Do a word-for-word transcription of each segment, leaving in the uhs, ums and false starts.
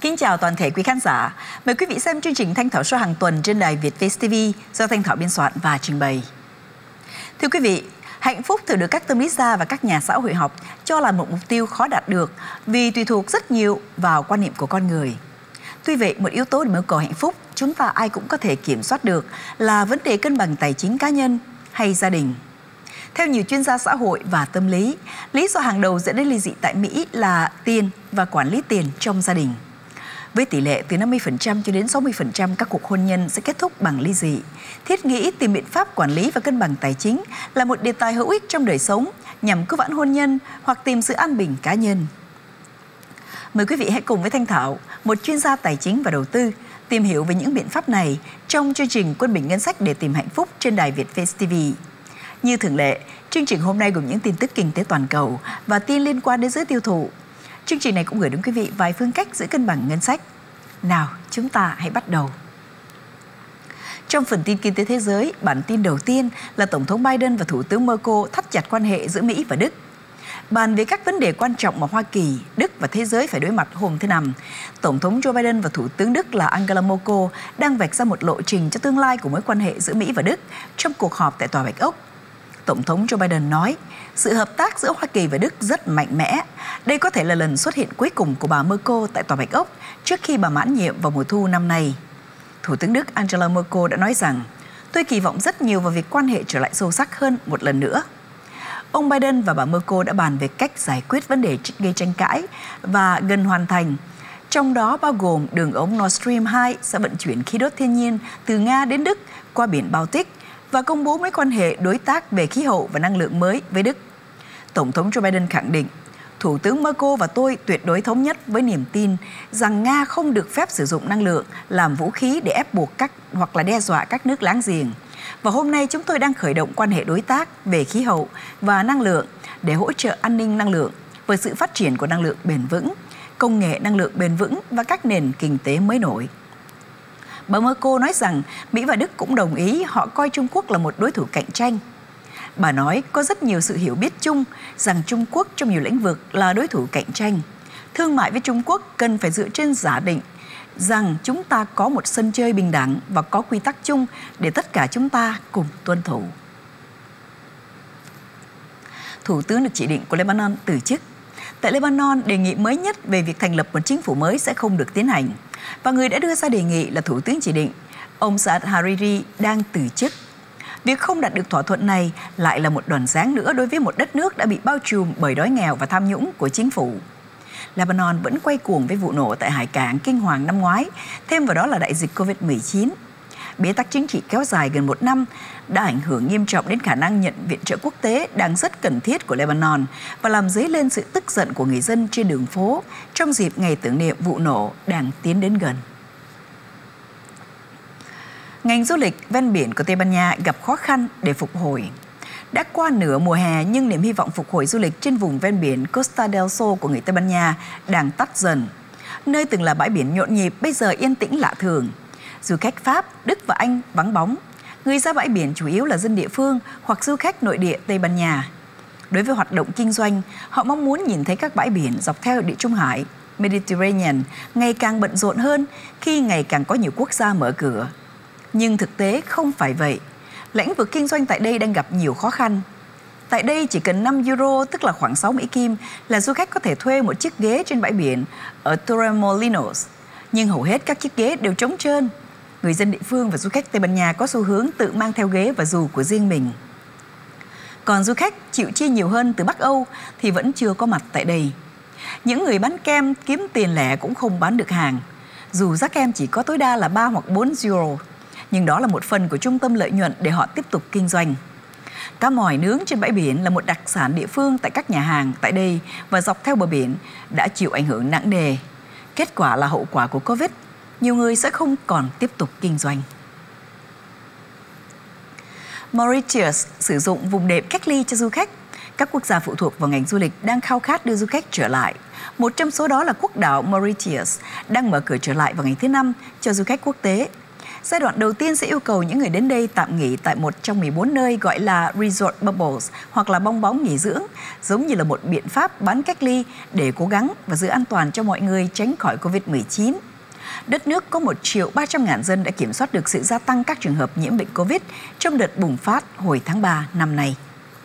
Kính chào toàn thể quý khán giả. Mời quý vị xem chương trình Thanh Thảo Show hàng tuần trên đài Vietface ti vi do Thanh Thảo biên soạn và trình bày. Thưa quý vị, hạnh phúc thường được các tâm lý gia và các nhà xã hội học cho là một mục tiêu khó đạt được vì tùy thuộc rất nhiều vào quan niệm của con người. Tuy vậy, một yếu tố để mưu cầu hạnh phúc chúng ta ai cũng có thể kiểm soát được là vấn đề cân bằng tài chính cá nhân hay gia đình. Theo nhiều chuyên gia xã hội và tâm lý, lý do hàng đầu dẫn đến ly dị tại Mỹ là tiền và quản lý tiền trong gia đình. Với tỷ lệ từ năm mươi phần trăm cho đến sáu mươi phần trăm các cuộc hôn nhân sẽ kết thúc bằng ly dị, thiết nghĩ tìm biện pháp quản lý và cân bằng tài chính là một đề tài hữu ích trong đời sống nhằm cứu vãn hôn nhân hoặc tìm sự an bình cá nhân. Mời quý vị hãy cùng với Thanh Thảo, một chuyên gia tài chính và đầu tư, tìm hiểu về những biện pháp này trong chương trình Quân bình ngân sách để tìm hạnh phúc trên đài Vietface ti vi. Như thường lệ, chương trình hôm nay gồm những tin tức kinh tế toàn cầu và tin liên quan đến giới tiêu thụ. Chương trình này cũng gửi đến quý vị vài phương cách giữ cân bằng ngân sách. Nào, chúng ta hãy bắt đầu. Trong phần tin kinh tế thế giới, bản tin đầu tiên là Tổng thống Biden và Thủ tướng Merkel thắt chặt quan hệ giữa Mỹ và Đức. Bàn về các vấn đề quan trọng mà Hoa Kỳ, Đức và thế giới phải đối mặt hôm thứ Năm, Tổng thống Joe Biden và Thủ tướng Đức là Angela Merkel đang vạch ra một lộ trình cho tương lai của mối quan hệ giữa Mỹ và Đức trong cuộc họp tại Tòa Bạch Ốc. Tổng thống Joe Biden nói, sự hợp tác giữa Hoa Kỳ và Đức rất mạnh mẽ. Đây có thể là lần xuất hiện cuối cùng của bà Merkel tại Tòa Bạch Ốc trước khi bà mãn nhiệm vào mùa thu năm nay. Thủ tướng Đức Angela Merkel đã nói rằng, tôi kỳ vọng rất nhiều vào việc quan hệ trở lại sâu sắc hơn một lần nữa. Ông Biden và bà Merkel đã bàn về cách giải quyết vấn đề gây tranh cãi và gần hoàn thành, trong đó bao gồm đường ống Nord Stream hai sẽ vận chuyển khí đốt thiên nhiên từ Nga đến Đức qua biển Baltic và công bố mối quan hệ đối tác về khí hậu và năng lượng mới với Đức. Tổng thống Joe Biden khẳng định, Thủ tướng Merkel và tôi tuyệt đối thống nhất với niềm tin rằng Nga không được phép sử dụng năng lượng làm vũ khí để ép buộc các hoặc là đe dọa các nước láng giềng. Và hôm nay chúng tôi đang khởi động quan hệ đối tác về khí hậu và năng lượng để hỗ trợ an ninh năng lượng với sự phát triển của năng lượng bền vững, công nghệ năng lượng bền vững và các nền kinh tế mới nổi. Bà Merkel nói rằng Mỹ và Đức cũng đồng ý họ coi Trung Quốc là một đối thủ cạnh tranh. Bà nói có rất nhiều sự hiểu biết chung rằng Trung Quốc trong nhiều lĩnh vực là đối thủ cạnh tranh. Thương mại với Trung Quốc cần phải dựa trên giả định rằng chúng ta có một sân chơi bình đẳng và có quy tắc chung để tất cả chúng ta cùng tuân thủ. Thủ tướng được chỉ định của Lebanon từ chức. Tại Lebanon, đề nghị mới nhất về việc thành lập một chính phủ mới sẽ không được tiến hành. Và người đã đưa ra đề nghị là Thủ tướng chỉ định, ông Saad Hariri đang từ chức. Việc không đạt được thỏa thuận này lại là một đòn giáng nữa đối với một đất nước đã bị bao trùm bởi đói nghèo và tham nhũng của chính phủ. Lebanon vẫn quay cuồng với vụ nổ tại hải cảng kinh hoàng năm ngoái, thêm vào đó là đại dịch Covid mười chín. Bế tắc chính trị kéo dài gần một năm đã ảnh hưởng nghiêm trọng đến khả năng nhận viện trợ quốc tế đang rất cần thiết của Lebanon và làm dấy lên sự tức giận của người dân trên đường phố trong dịp ngày tưởng niệm vụ nổ đang tiến đến gần. Ngành du lịch ven biển của Tây Ban Nha gặp khó khăn để phục hồi. Đã qua nửa mùa hè nhưng niềm hy vọng phục hồi du lịch trên vùng ven biển Costa del Sol của người Tây Ban Nha đang tắt dần. Nơi từng là bãi biển nhộn nhịp bây giờ yên tĩnh lạ thường. Du khách Pháp, Đức và Anh vắng bóng. Người ra bãi biển chủ yếu là dân địa phương hoặc du khách nội địa Tây Ban Nha. Đối với hoạt động kinh doanh, họ mong muốn nhìn thấy các bãi biển dọc theo Địa Trung Hải, Mediterranean ngày càng bận rộn hơn khi ngày càng có nhiều quốc gia mở cửa. Nhưng thực tế không phải vậy. Lĩnh vực kinh doanh tại đây đang gặp nhiều khó khăn. Tại đây chỉ cần năm euro, tức là khoảng sáu Mỹ Kim, là du khách có thể thuê một chiếc ghế trên bãi biển ở Torremolinos. Nhưng hầu hết các chiếc ghế đều trống trơn. Người dân địa phương và du khách Tây Ban Nha có xu hướng tự mang theo ghế và dù của riêng mình. Còn du khách chịu chi nhiều hơn từ Bắc Âu thì vẫn chưa có mặt tại đây. Những người bán kem kiếm tiền lẻ cũng không bán được hàng. Dù giá kem chỉ có tối đa là ba hoặc bốn euro, nhưng đó là một phần của trung tâm lợi nhuận để họ tiếp tục kinh doanh. Cá mòi nướng trên bãi biển là một đặc sản địa phương tại các nhà hàng tại đây và dọc theo bờ biển đã chịu ảnh hưởng nặng nề. Kết quả là hậu quả của Covid, nhiều người sẽ không còn tiếp tục kinh doanh. Mauritius sử dụng vùng đệm cách ly cho du khách. Các quốc gia phụ thuộc vào ngành du lịch đang khao khát đưa du khách trở lại. Một trong số đó là quốc đảo Mauritius đang mở cửa trở lại vào ngày thứ Năm cho du khách quốc tế. Giai đoạn đầu tiên sẽ yêu cầu những người đến đây tạm nghỉ tại một trong mười bốn nơi gọi là Resort Bubbles hoặc là bong bóng nghỉ dưỡng, giống như là một biện pháp bán cách ly để cố gắng và giữ an toàn cho mọi người tránh khỏi Covid mười chín. Đất nước có một triệu ba trăm ngàn dân đã kiểm soát được sự gia tăng các trường hợp nhiễm bệnh Covid trong đợt bùng phát hồi tháng ba năm nay.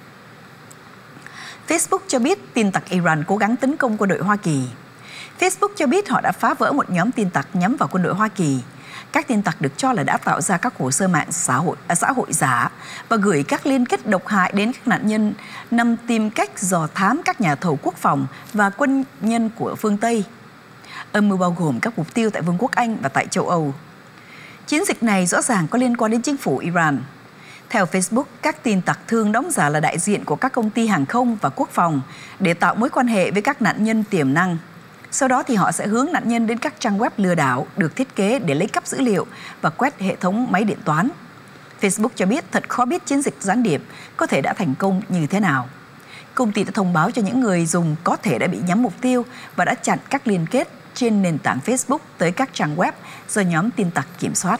Facebook cho biết tin tặc Iran cố gắng tấn công quân đội Hoa Kỳ. Facebook cho biết họ đã phá vỡ một nhóm tin tặc nhắm vào quân đội Hoa Kỳ. Các tin tặc được cho là đã tạo ra các hồ sơ mạng xã hội, à, xã hội giả và gửi các liên kết độc hại đến các nạn nhân nhằm tìm cách dò thám các nhà thầu quốc phòng và quân nhân của phương Tây. Âm mưu bao gồm các mục tiêu tại Vương quốc Anh và tại châu Âu. Chiến dịch này rõ ràng có liên quan đến chính phủ Iran. Theo Facebook, các tin tặc thường đóng giả là đại diện của các công ty hàng không và quốc phòng để tạo mối quan hệ với các nạn nhân tiềm năng. Sau đó thì họ sẽ hướng nạn nhân đến các trang web lừa đảo được thiết kế để lấy cắp dữ liệu và quét hệ thống máy điện toán. Facebook cho biết thật khó biết chiến dịch gián điệp có thể đã thành công như thế nào. Công ty đã thông báo cho những người dùng có thể đã bị nhắm mục tiêu và đã chặn các liên kết trên nền tảng Facebook tới các trang web do nhóm tin tặc kiểm soát.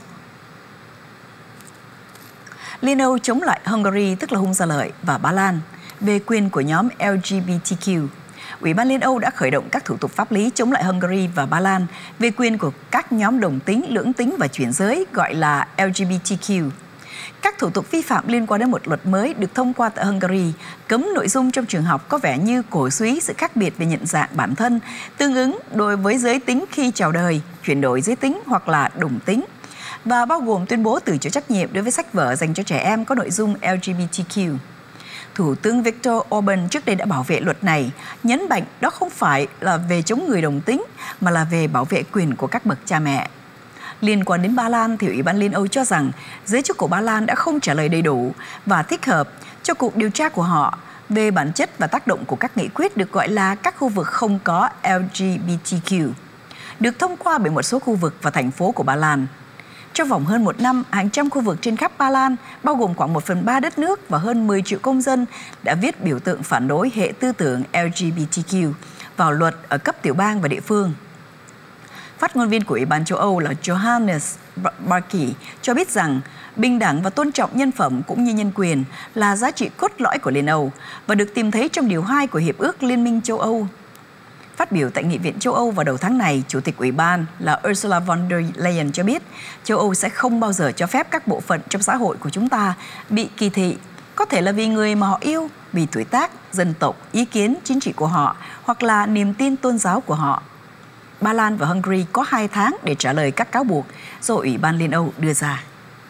Liên Âu chống lại Hungary, tức là Hung Gia Lợi, và Ba Lan về quyền của nhóm L G B T Q. Ủy ban Liên Âu đã khởi động các thủ tục pháp lý chống lại Hungary và Ba Lan về quyền của các nhóm đồng tính, lưỡng tính và chuyển giới gọi là L G B T Q. Các thủ tục vi phạm liên quan đến một luật mới được thông qua tại Hungary cấm nội dung trong trường học có vẻ như cổ suý sự khác biệt về nhận dạng bản thân, tương ứng đối với giới tính khi chào đời, chuyển đổi giới tính hoặc là đồng tính, và bao gồm tuyên bố từ chối trách nhiệm đối với sách vở dành cho trẻ em có nội dung L G B T Q. Thủ tướng Viktor Orbán trước đây đã bảo vệ luật này, nhấn mạnh đó không phải là về chống người đồng tính mà là về bảo vệ quyền của các bậc cha mẹ. Liên quan đến Ba Lan thì Ủy ban Liên Âu cho rằng giới chức của Ba Lan đã không trả lời đầy đủ và thích hợp cho cuộc điều tra của họ về bản chất và tác động của các nghị quyết được gọi là các khu vực không có L G B T Q, được thông qua bởi một số khu vực và thành phố của Ba Lan. Trong vòng hơn một năm, hàng trăm khu vực trên khắp Ba Lan, bao gồm khoảng một phần ba đất nước và hơn mười triệu công dân, đã viết biểu tượng phản đối hệ tư tưởng L G B T Q vào luật ở cấp tiểu bang và địa phương. Phát ngôn viên của Ủy ban châu Âu là Johannes Barkey cho biết rằng bình đẳng và tôn trọng nhân phẩm cũng như nhân quyền là giá trị cốt lõi của Liên Âu và được tìm thấy trong điều hai của Hiệp ước Liên minh châu Âu. Phát biểu tại Nghị viện châu Âu vào đầu tháng này, Chủ tịch Ủy ban là Ursula von der Leyen cho biết châu Âu sẽ không bao giờ cho phép các bộ phận trong xã hội của chúng ta bị kỳ thị, có thể là vì người mà họ yêu, vì tuổi tác, dân tộc, ý kiến chính trị của họ hoặc là niềm tin tôn giáo của họ. Ba Lan và Hungary có hai tháng để trả lời các cáo buộc do Ủy ban Liên Âu đưa ra.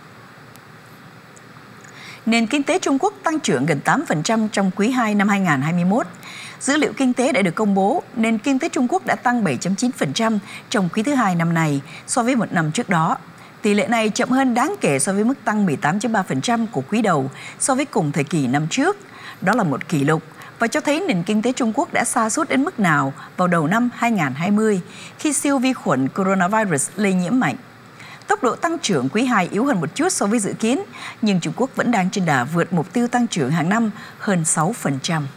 Nền kinh tế Trung Quốc tăng trưởng gần tám phần trăm trong quý hai năm hai nghìn không trăm hai mươi mốt. Dữ liệu kinh tế đã được công bố, nền kinh tế Trung Quốc đã tăng bảy phẩy chín phần trăm trong quý thứ hai năm này so với một năm trước đó. Tỷ lệ này chậm hơn đáng kể so với mức tăng mười tám phẩy ba phần trăm của quý đầu so với cùng thời kỳ năm trước. Đó là một kỷ lục và cho thấy nền kinh tế Trung Quốc đã sa sút đến mức nào vào đầu năm hai nghìn không trăm hai mươi khi siêu vi khuẩn coronavirus lây nhiễm mạnh. Tốc độ tăng trưởng quý hai yếu hơn một chút so với dự kiến, nhưng Trung Quốc vẫn đang trên đà vượt mục tiêu tăng trưởng hàng năm hơn sáu phần trăm.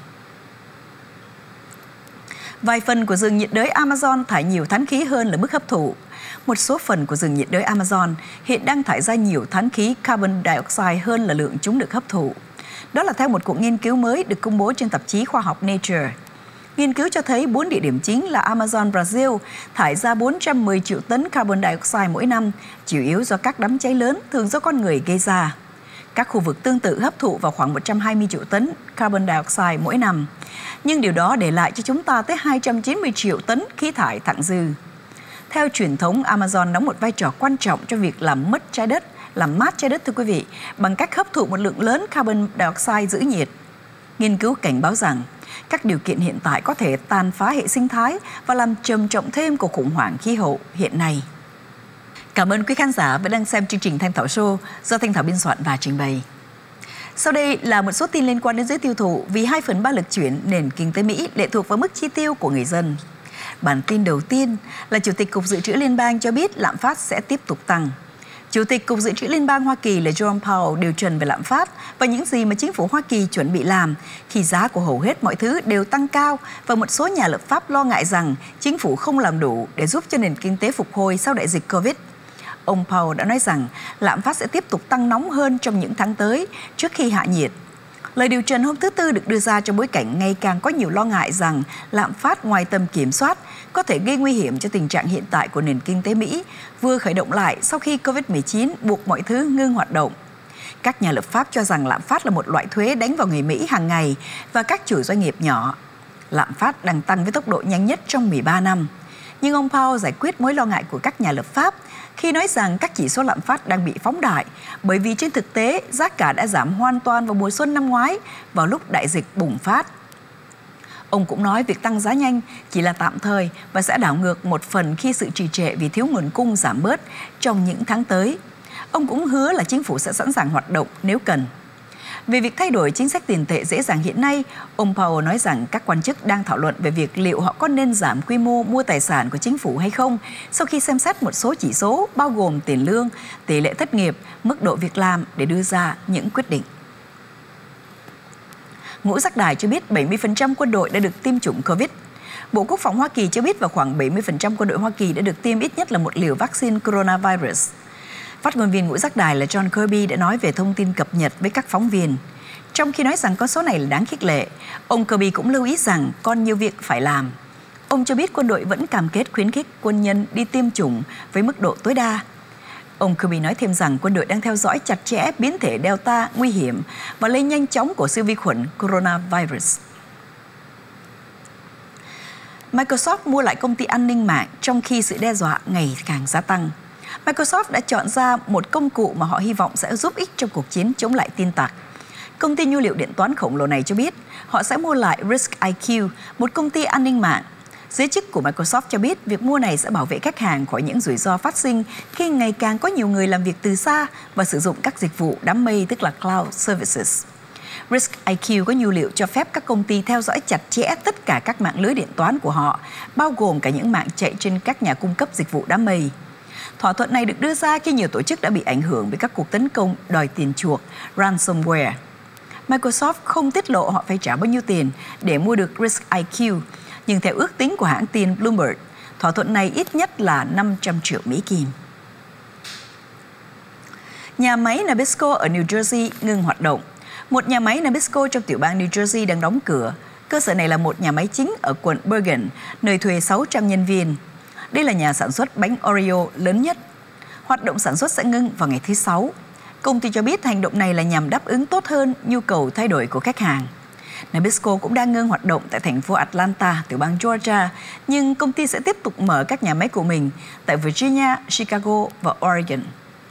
Vài phần của rừng nhiệt đới Amazon thải nhiều than khí hơn là mức hấp thụ. Một số phần của rừng nhiệt đới Amazon hiện đang thải ra nhiều than khí carbon dioxide hơn là lượng chúng được hấp thụ. Đó là theo một cuộc nghiên cứu mới được công bố trên tạp chí khoa học Nature. Nghiên cứu cho thấy bốn địa điểm chính là Amazon Brazil thải ra bốn trăm mười triệu tấn carbon dioxide mỗi năm, chủ yếu do các đám cháy lớn thường do con người gây ra. Các khu vực tương tự hấp thụ vào khoảng một trăm hai mươi triệu tấn carbon dioxide mỗi năm. Nhưng điều đó để lại cho chúng ta tới hai trăm chín mươi triệu tấn khí thải thặng dư. Theo truyền thống, Amazon đóng một vai trò quan trọng cho việc làm mất trái đất, làm mát trái đất thưa quý vị, bằng cách hấp thụ một lượng lớn carbon dioxide giữ nhiệt. Nghiên cứu cảnh báo rằng các điều kiện hiện tại có thể tàn phá hệ sinh thái và làm trầm trọng thêm cuộc khủng hoảng khí hậu hiện nay. Cảm ơn quý khán giả vẫn đang xem chương trình Thanh Thảo Show do Thanh Thảo biên soạn và trình bày. Sau đây là một số tin liên quan đến giới tiêu thụ vì hai phần ba lực chuyển nền kinh tế Mỹ lệ thuộc vào mức chi tiêu của người dân. Bản tin đầu tiên là Chủ tịch Cục Dự trữ Liên bang cho biết lạm phát sẽ tiếp tục tăng. Chủ tịch Cục Dự trữ Liên bang Hoa Kỳ là Jerome Powell điều trần về lạm phát và những gì mà chính phủ Hoa Kỳ chuẩn bị làm khi giá của hầu hết mọi thứ đều tăng cao và một số nhà lập pháp lo ngại rằng chính phủ không làm đủ để giúp cho nền kinh tế phục hồi sau đại dịch Covid. Ông Powell đã nói rằng lạm phát sẽ tiếp tục tăng nóng hơn trong những tháng tới trước khi hạ nhiệt. Lời điều trần hôm thứ Tư được đưa ra trong bối cảnh ngày càng có nhiều lo ngại rằng lạm phát ngoài tầm kiểm soát có thể gây nguy hiểm cho tình trạng hiện tại của nền kinh tế Mỹ vừa khởi động lại sau khi Covid mười chín buộc mọi thứ ngưng hoạt động. Các nhà lập pháp cho rằng lạm phát là một loại thuế đánh vào người Mỹ hàng ngày và các chủ doanh nghiệp nhỏ. Lạm phát đang tăng với tốc độ nhanh nhất trong mười ba năm. Nhưng ông Powell giải quyết mối lo ngại của các nhà lập pháp khi nói rằng các chỉ số lạm phát đang bị phóng đại bởi vì trên thực tế giá cả đã giảm hoàn toàn vào mùa xuân năm ngoái vào lúc đại dịch bùng phát. Ông cũng nói việc tăng giá nhanh chỉ là tạm thời và sẽ đảo ngược một phần khi sự trì trệ vì thiếu nguồn cung giảm bớt trong những tháng tới. Ông cũng hứa là chính phủ sẽ sẵn sàng hoạt động nếu cần. Về việc thay đổi chính sách tiền tệ dễ dàng hiện nay, ông Powell nói rằng các quan chức đang thảo luận về việc liệu họ có nên giảm quy mô mua tài sản của chính phủ hay không sau khi xem xét một số chỉ số bao gồm tiền lương, tỷ lệ thất nghiệp, mức độ việc làm để đưa ra những quyết định. Ngũ Giác Đài cho biết bảy mươi phần trăm quân đội đã được tiêm chủng Covid. Bộ Quốc phòng Hoa Kỳ cho biết vào khoảng bảy mươi phần trăm quân đội Hoa Kỳ đã được tiêm ít nhất là một liều vaccine coronavirus. Phát ngôn viên Ngũ Giác Đài là John Kirby đã nói về thông tin cập nhật với các phóng viên. Trong khi nói rằng con số này là đáng khích lệ, ông Kirby cũng lưu ý rằng còn nhiều việc phải làm. Ông cho biết quân đội vẫn cam kết khuyến khích quân nhân đi tiêm chủng với mức độ tối đa. Ông Kirby nói thêm rằng quân đội đang theo dõi chặt chẽ biến thể Delta nguy hiểm và lây nhanh chóng của siêu vi khuẩn coronavirus. Microsoft mua lại công ty an ninh mạng trong khi sự đe dọa ngày càng gia tăng. Microsoft đã chọn ra một công cụ mà họ hy vọng sẽ giúp ích trong cuộc chiến chống lại tin tặc. Công ty nhu liệu điện toán khổng lồ này cho biết họ sẽ mua lại RiskIQ, một công ty an ninh mạng. Giới chức của Microsoft cho biết việc mua này sẽ bảo vệ khách hàng khỏi những rủi ro phát sinh khi ngày càng có nhiều người làm việc từ xa và sử dụng các dịch vụ đám mây, tức là Cloud Services. RiskIQ có nhu liệu cho phép các công ty theo dõi chặt chẽ tất cả các mạng lưới điện toán của họ, bao gồm cả những mạng chạy trên các nhà cung cấp dịch vụ đám mây. Thỏa thuận này được đưa ra khi nhiều tổ chức đã bị ảnh hưởng bởi các cuộc tấn công đòi tiền chuộc, ransomware. Microsoft không tiết lộ họ phải trả bao nhiêu tiền để mua được RiskIQ, nhưng theo ước tính của hãng tin Bloomberg, thỏa thuận này ít nhất là năm trăm triệu Mỹ Kim. Nhà máy Nabisco ở New Jersey ngừng hoạt động. Một nhà máy Nabisco trong tiểu bang New Jersey đang đóng cửa. Cơ sở này là một nhà máy chính ở quận Bergen, nơi thuê sáu trăm nhân viên. Đây là nhà sản xuất bánh Oreo lớn nhất. Hoạt động sản xuất sẽ ngưng vào ngày thứ Sáu. Công ty cho biết hành động này là nhằm đáp ứng tốt hơn nhu cầu thay đổi của khách hàng. Nabisco cũng đang ngưng hoạt động tại thành phố Atlanta, tiểu bang Georgia, nhưng công ty sẽ tiếp tục mở các nhà máy của mình tại Virginia, Chicago và Oregon.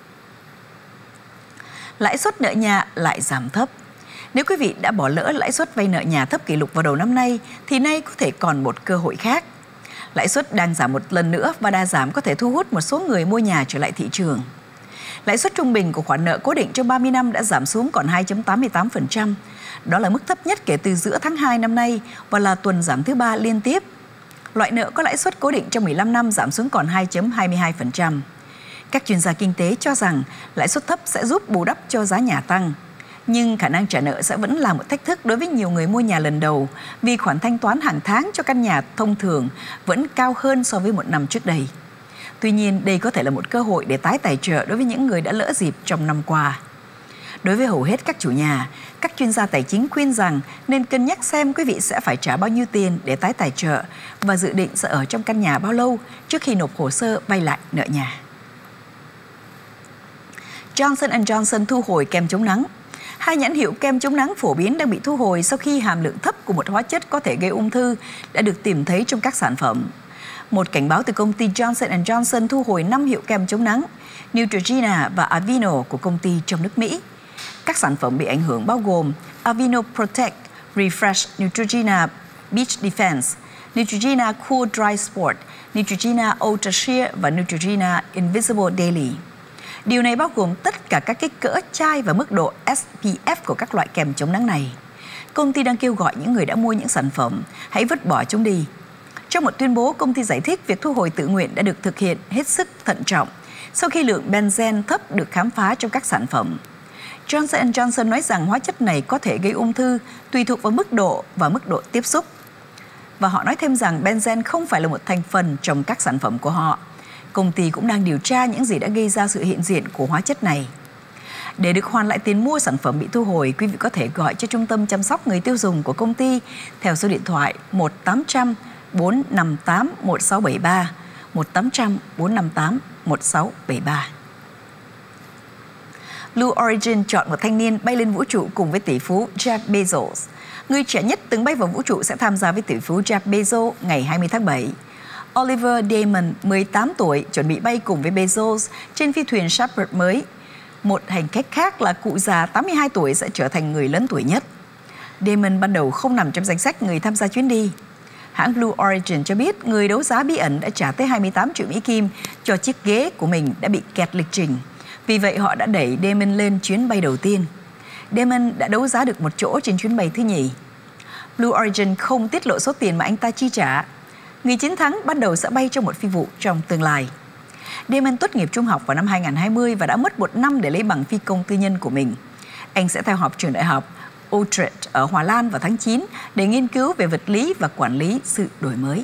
Lãi suất nợ nhà lại giảm thấp. Nếu quý vị đã bỏ lỡ lãi suất vay nợ nhà thấp kỷ lục vào đầu năm nay, thì nay có thể còn một cơ hội khác. Lãi suất đang giảm một lần nữa và đà giảm có thể thu hút một số người mua nhà trở lại thị trường. Lãi suất trung bình của khoản nợ cố định trong ba mươi năm đã giảm xuống còn hai phẩy tám mươi tám phần trăm. Đó là mức thấp nhất kể từ giữa tháng hai năm nay và là tuần giảm thứ ba liên tiếp. Loại nợ có lãi suất cố định trong mười lăm năm giảm xuống còn hai phẩy hai mươi hai phần trăm. Các chuyên gia kinh tế cho rằng lãi suất thấp sẽ giúp bù đắp cho giá nhà tăng. Nhưng khả năng trả nợ sẽ vẫn là một thách thức đối với nhiều người mua nhà lần đầu vì khoản thanh toán hàng tháng cho căn nhà thông thường vẫn cao hơn so với một năm trước đây. Tuy nhiên, đây có thể là một cơ hội để tái tài trợ đối với những người đã lỡ dịp trong năm qua. Đối với hầu hết các chủ nhà, các chuyên gia tài chính khuyên rằng nên cân nhắc xem quý vị sẽ phải trả bao nhiêu tiền để tái tài trợ và dự định sẽ ở trong căn nhà bao lâu trước khi nộp hồ sơ vay lại nợ nhà. Johnson and Johnson thu hồi kem chống nắng. Hai nhãn hiệu kem chống nắng phổ biến đang bị thu hồi sau khi hàm lượng thấp của một hóa chất có thể gây ung thư đã được tìm thấy trong các sản phẩm. Một cảnh báo từ công ty Johnson and Johnson thu hồi năm hiệu kem chống nắng, Neutrogena và Aveeno của công ty trong nước Mỹ. Các sản phẩm bị ảnh hưởng bao gồm Aveeno Protect, Refresh, Neutrogena Beach Defense, Neutrogena Cool Dry Sport, Neutrogena Ultra Sheer và Neutrogena Invisible Daily. Điều này bao gồm tất cả các kích cỡ, chai và mức độ S P F của các loại kem chống nắng này. Công ty đang kêu gọi những người đã mua những sản phẩm hãy vứt bỏ chúng đi. Trong một tuyên bố, công ty giải thích việc thu hồi tự nguyện đã được thực hiện hết sức thận trọng sau khi lượng benzen thấp được khám phá trong các sản phẩm. Johnson and Johnson nói rằng hóa chất này có thể gây ung thư tùy thuộc vào mức độ và mức độ tiếp xúc. Và họ nói thêm rằng benzen không phải là một thành phần trong các sản phẩm của họ. Công ty cũng đang điều tra những gì đã gây ra sự hiện diện của hóa chất này. Để được hoàn lại tiền mua sản phẩm bị thu hồi, quý vị có thể gọi cho Trung tâm chăm sóc người tiêu dùng của công ty theo số điện thoại một tám không không bốn năm tám một sáu bảy ba, một tám không không bốn năm tám một sáu bảy ba. Blue Origin chọn một thanh niên bay lên vũ trụ cùng với tỷ phú Jeff Bezos. Người trẻ nhất từng bay vào vũ trụ sẽ tham gia với tỷ phú Jeff Bezos ngày hai mươi tháng bảy. Oliver Damon, mười tám tuổi, chuẩn bị bay cùng với Bezos trên phi thuyền Shepard mới. Một hành khách khác là cụ già tám mươi hai tuổi sẽ trở thành người lớn tuổi nhất. Damon ban đầu không nằm trong danh sách người tham gia chuyến đi. Hãng Blue Origin cho biết người đấu giá bí ẩn đã trả tới hai mươi tám triệu Mỹ Kim cho chiếc ghế của mình đã bị kẹt lịch trình. Vì vậy họ đã đẩy Damon lên chuyến bay đầu tiên. Damon đã đấu giá được một chỗ trên chuyến bay thứ nhì. Blue Origin không tiết lộ số tiền mà anh ta chi trả. Người chiến thắng ban đầu sẽ bay trong một phi vụ trong tương lai. Damon tốt nghiệp trung học vào năm hai nghìn không trăm hai mươi và đã mất một năm để lấy bằng phi công tư nhân của mình. Anh sẽ theo học trường đại học Utrecht ở Hà Lan vào tháng chín để nghiên cứu về vật lý và quản lý sự đổi mới.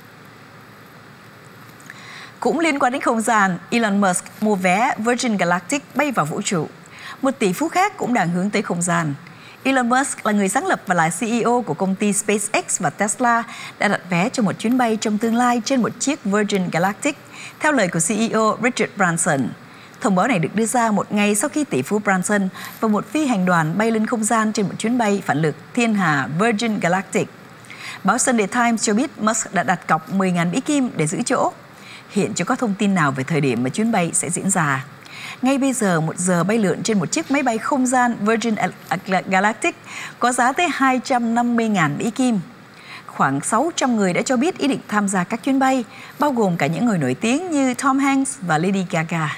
Cũng liên quan đến không gian, Elon Musk mua vé Virgin Galactic bay vào vũ trụ. Một tỷ phú khác cũng đang hướng tới không gian. Elon Musk là người sáng lập và là xê e ô của công ty SpaceX và Tesla đã đặt vé cho một chuyến bay trong tương lai trên một chiếc Virgin Galactic, theo lời của xê e ô Richard Branson. Thông báo này được đưa ra một ngày sau khi tỷ phú Branson và một phi hành đoàn bay lên không gian trên một chuyến bay phản lực thiên hà Virgin Galactic. Báo Sunday Times cho biết Musk đã đặt cọc mười nghìn Mỹ Kim để giữ chỗ. Hiện chưa có thông tin nào về thời điểm mà chuyến bay sẽ diễn ra. Ngay bây giờ, một giờ bay lượn trên một chiếc máy bay không gian Virgin Galactic có giá tới hai trăm năm mươi nghìn Mỹ Kim. Khoảng sáu trăm người đã cho biết ý định tham gia các chuyến bay, bao gồm cả những người nổi tiếng như Tom Hanks và Lady Gaga.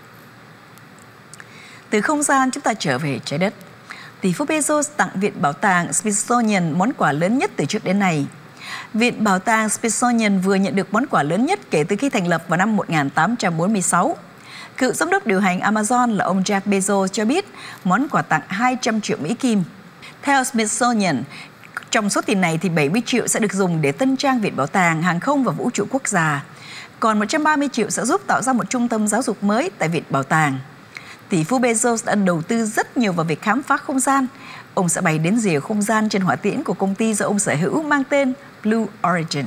Từ không gian, chúng ta trở về trái đất. Tỷ phú Bezos tặng Viện Bảo tàng Smithsonian món quà lớn nhất từ trước đến nay. Viện Bảo tàng Smithsonian vừa nhận được món quà lớn nhất kể từ khi thành lập vào năm một nghìn tám trăm bốn mươi sáu. Cựu giám đốc điều hành Amazon là ông Jeff Bezos cho biết món quà tặng hai trăm triệu Mỹ Kim. Theo Smithsonian, trong số tiền này thì bảy mươi triệu sẽ được dùng để tân trang Viện Bảo tàng Hàng không và Vũ trụ Quốc gia. Còn một trăm ba mươi triệu sẽ giúp tạo ra một trung tâm giáo dục mới tại Viện Bảo tàng. Tỷ phú Bezos đã đầu tư rất nhiều vào việc khám phá không gian. Ông sẽ bay đến rìa không gian trên hỏa tiễn của công ty do ông sở hữu mang tên Blue Origin.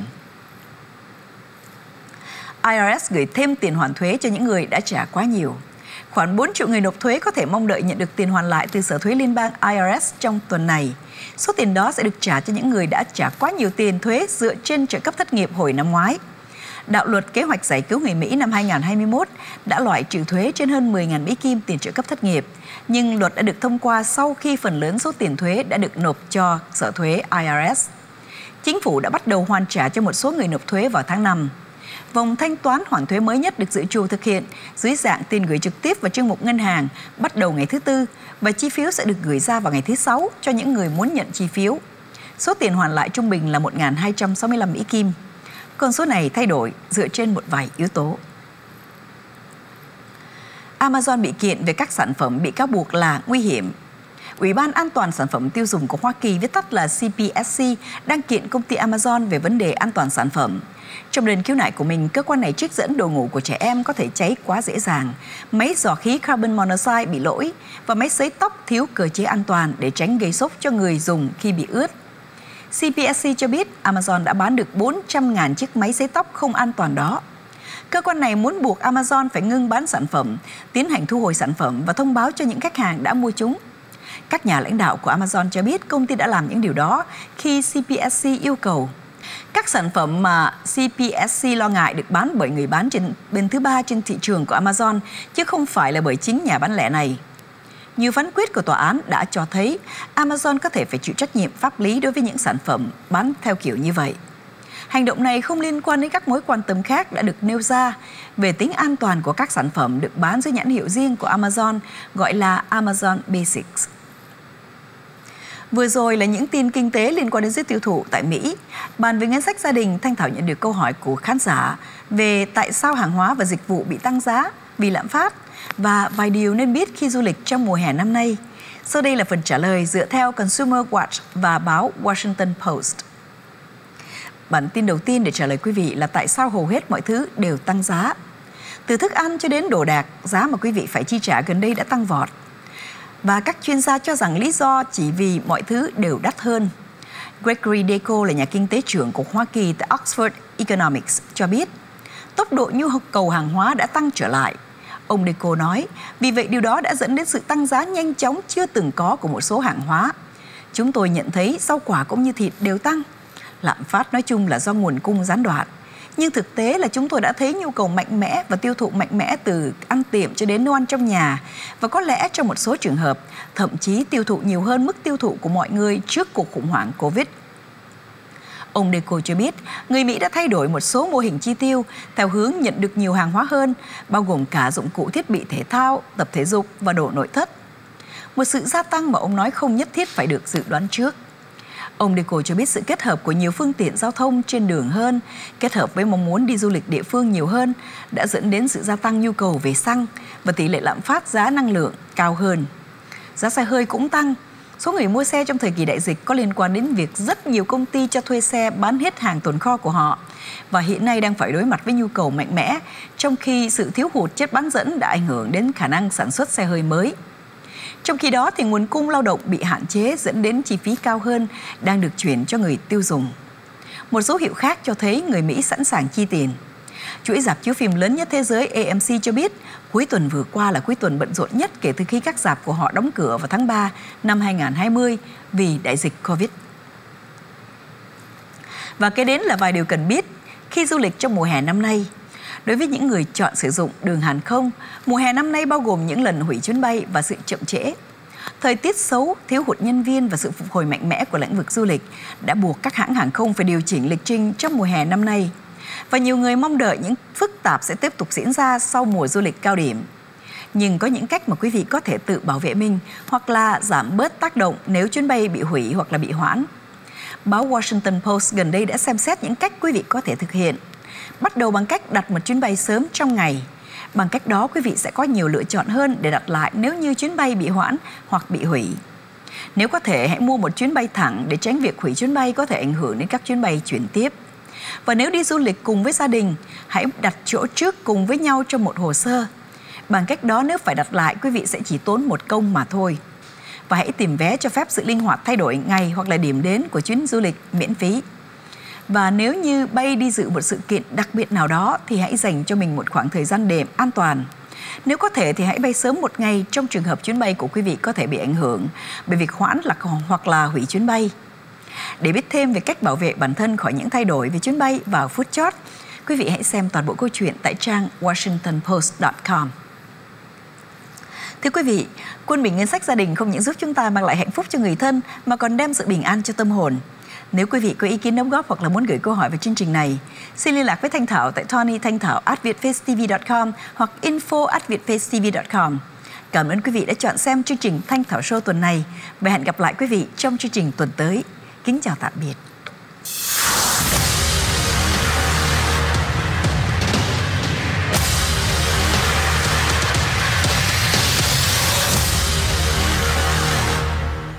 i rờ ét gửi thêm tiền hoàn thuế cho những người đã trả quá nhiều. Khoảng bốn triệu người nộp thuế có thể mong đợi nhận được tiền hoàn lại từ Sở Thuế Liên bang i rờ ét trong tuần này. Số tiền đó sẽ được trả cho những người đã trả quá nhiều tiền thuế dựa trên trợ cấp thất nghiệp hồi năm ngoái. Đạo luật kế hoạch giải cứu người Mỹ năm hai nghìn không trăm hai mươi mốt đã loại trừ thuế trên hơn mười nghìn Mỹ Kim tiền trợ cấp thất nghiệp, nhưng luật đã được thông qua sau khi phần lớn số tiền thuế đã được nộp cho Sở Thuế i rờ ét. Chính phủ đã bắt đầu hoàn trả cho một số người nộp thuế vào tháng năm. Vòng thanh toán hoàn thuế mới nhất được dự trù thực hiện dưới dạng tiền gửi trực tiếp vào chương mục ngân hàng bắt đầu ngày thứ Tư và chi phiếu sẽ được gửi ra vào ngày thứ Sáu cho những người muốn nhận chi phiếu. Số tiền hoàn lại trung bình là một nghìn hai trăm sáu mươi lăm Mỹ Kim. Con số này thay đổi dựa trên một vài yếu tố. Amazon bị kiện về các sản phẩm bị cáo buộc là nguy hiểm. Ủy ban An toàn Sản phẩm Tiêu dùng của Hoa Kỳ, viết tắt là xê pê ét xê, đang kiện công ty Amazon về vấn đề an toàn sản phẩm. Trong đơn khiếu nại của mình, cơ quan này trích dẫn đồ ngủ của trẻ em có thể cháy quá dễ dàng, máy dò khí carbon monoxide bị lỗi và máy sấy tóc thiếu cơ chế an toàn để tránh gây sốc cho người dùng khi bị ướt. xê pê ét xê cho biết Amazon đã bán được bốn trăm nghìn chiếc máy sấy tóc không an toàn đó. Cơ quan này muốn buộc Amazon phải ngưng bán sản phẩm, tiến hành thu hồi sản phẩm và thông báo cho những khách hàng đã mua chúng. Các nhà lãnh đạo của Amazon cho biết công ty đã làm những điều đó khi xê pê ét xê yêu cầu. Các sản phẩm mà xê pê ét xê lo ngại được bán bởi người bán trên bên thứ ba trên thị trường của Amazon, chứ không phải là bởi chính nhà bán lẻ này. Nhiều phán quyết của tòa án đã cho thấy Amazon có thể phải chịu trách nhiệm pháp lý đối với những sản phẩm bán theo kiểu như vậy. Hành động này không liên quan đến các mối quan tâm khác đã được nêu ra về tính an toàn của các sản phẩm được bán dưới nhãn hiệu riêng của Amazon, gọi là Amazon Basics. Vừa rồi là những tin kinh tế liên quan đến giới tiêu thụ tại Mỹ. Bàn về ngân sách gia đình, Thanh Thảo nhận được câu hỏi của khán giả về tại sao hàng hóa và dịch vụ bị tăng giá vì lạm phát và vài điều nên biết khi du lịch trong mùa hè năm nay. Sau đây là phần trả lời dựa theo Consumer Watch và báo Washington Post. Bản tin đầu tiên để trả lời quý vị là tại sao hầu hết mọi thứ đều tăng giá. Từ thức ăn cho đến đồ đạc, giá mà quý vị phải chi trả gần đây đã tăng vọt. Và các chuyên gia cho rằng lý do chỉ vì mọi thứ đều đắt hơn. Gregory Deco là nhà kinh tế trưởng của Hoa Kỳ tại Oxford Economics cho biết, tốc độ nhu cầu hàng hóa đã tăng trở lại. Ông Deco nói, vì vậy điều đó đã dẫn đến sự tăng giá nhanh chóng chưa từng có của một số hàng hóa. Chúng tôi nhận thấy rau quả cũng như thịt đều tăng. Lạm phát nói chung là do nguồn cung gián đoạn. Nhưng thực tế là chúng tôi đã thấy nhu cầu mạnh mẽ và tiêu thụ mạnh mẽ từ ăn tiệm cho đến nấu ăn trong nhà. Và có lẽ trong một số trường hợp, thậm chí tiêu thụ nhiều hơn mức tiêu thụ của mọi người trước cuộc khủng hoảng Covid. Ông Deco cho biết, người Mỹ đã thay đổi một số mô hình chi tiêu theo hướng nhận được nhiều hàng hóa hơn, bao gồm cả dụng cụ thiết bị thể thao, tập thể dục và đồ nội thất. Một sự gia tăng mà ông nói không nhất thiết phải được dự đoán trước. Ông Deco cho biết sự kết hợp của nhiều phương tiện giao thông trên đường hơn, kết hợp với mong muốn đi du lịch địa phương nhiều hơn, đã dẫn đến sự gia tăng nhu cầu về xăng và tỷ lệ lạm phát giá năng lượng cao hơn. Giá xe hơi cũng tăng. Số người mua xe trong thời kỳ đại dịch có liên quan đến việc rất nhiều công ty cho thuê xe bán hết hàng tồn kho của họ và hiện nay đang phải đối mặt với nhu cầu mạnh mẽ, trong khi sự thiếu hụt chất bán dẫn đã ảnh hưởng đến khả năng sản xuất xe hơi mới. Trong khi đó, thì nguồn cung lao động bị hạn chế dẫn đến chi phí cao hơn đang được chuyển cho người tiêu dùng. Một dấu hiệu khác cho thấy người Mỹ sẵn sàng chi tiền. Chuỗi rạp chiếu phim lớn nhất thế giới A M C cho biết cuối tuần vừa qua là cuối tuần bận rộn nhất kể từ khi các rạp của họ đóng cửa vào tháng ba năm hai nghìn không trăm hai mươi vì đại dịch Covid. Và kế đến là vài điều cần biết khi du lịch trong mùa hè năm nay. Đối với những người chọn sử dụng đường hàng không, mùa hè năm nay bao gồm những lần hủy chuyến bay và sự chậm trễ. Thời tiết xấu, thiếu hụt nhân viên và sự phục hồi mạnh mẽ của lĩnh vực du lịch đã buộc các hãng hàng không phải điều chỉnh lịch trình trong mùa hè năm nay. Và nhiều người mong đợi những phức tạp sẽ tiếp tục diễn ra sau mùa du lịch cao điểm. Nhưng có những cách mà quý vị có thể tự bảo vệ mình hoặc là giảm bớt tác động nếu chuyến bay bị hủy hoặc là bị hoãn. Báo Washington Post gần đây đã xem xét những cách quý vị có thể thực hiện. Bắt đầu bằng cách đặt một chuyến bay sớm trong ngày. Bằng cách đó quý vị sẽ có nhiều lựa chọn hơn để đặt lại nếu như chuyến bay bị hoãn hoặc bị hủy. Nếu có thể, hãy mua một chuyến bay thẳng để tránh việc hủy chuyến bay có thể ảnh hưởng đến các chuyến bay chuyển tiếp. Và nếu đi du lịch cùng với gia đình, hãy đặt chỗ trước cùng với nhau trong một hồ sơ. Bằng cách đó, nếu phải đặt lại, quý vị sẽ chỉ tốn một công mà thôi. Và hãy tìm vé cho phép sự linh hoạt thay đổi ngày hoặc là điểm đến của chuyến du lịch miễn phí. Và nếu như bay đi dự một sự kiện đặc biệt nào đó thì hãy dành cho mình một khoảng thời gian đệm an toàn. Nếu có thể thì hãy bay sớm một ngày trong trường hợp chuyến bay của quý vị có thể bị ảnh hưởng bởi việc hoãn là hoặc là hủy chuyến bay. Để biết thêm về cách bảo vệ bản thân khỏi những thay đổi về chuyến bay vào phút chót, quý vị hãy xem toàn bộ câu chuyện tại trang washington post chấm com. Thưa quý vị, quân bình ngân sách gia đình không những giúp chúng ta mang lại hạnh phúc cho người thân mà còn đem sự bình an cho tâm hồn. Nếu quý vị có ý kiến đóng góp hoặc là muốn gửi câu hỏi về chương trình này, xin liên lạc với Thanh Thảo tại tony thanh thảo a vietfacetv chấm com hoặc info a vietfacetv chấm com. Cảm ơn quý vị đã chọn xem chương trình Thanh Thảo Show tuần này và hẹn gặp lại quý vị trong chương trình tuần tới. Kính chào tạm biệt.